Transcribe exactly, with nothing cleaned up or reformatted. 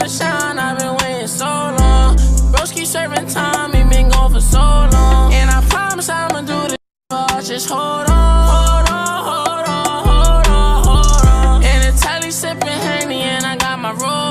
to shine, I've been waiting so long. Bros keep serving time, he been gone for so long. And I promise I'ma do this, but just hold on, hold on, hold on, hold on, hold on. And the telly sipping Henny, and I got my roll.